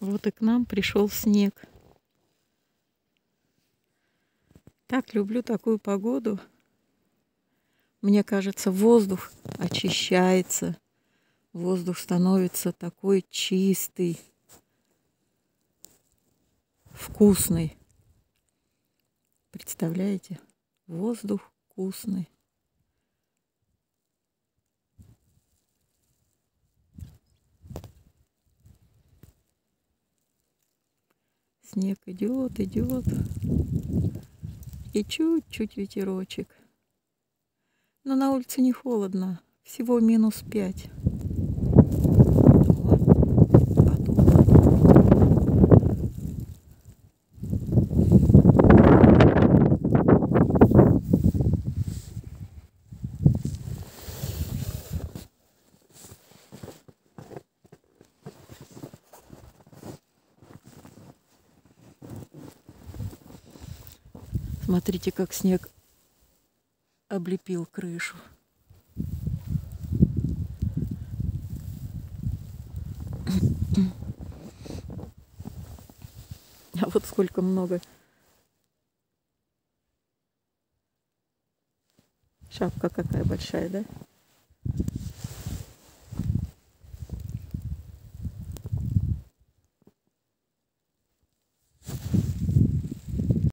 Вот и к нам пришел снег. Так люблю такую погоду. Мне кажется, воздух очищается. Воздух становится такой чистый, вкусный. Представляете? Воздух вкусный. Снег идет, идет. И чуть-чуть ветерочек. Но на улице не холодно. Всего -5. Смотрите, как снег облепил крышу. А вот сколько много. Шапка какая большая, да?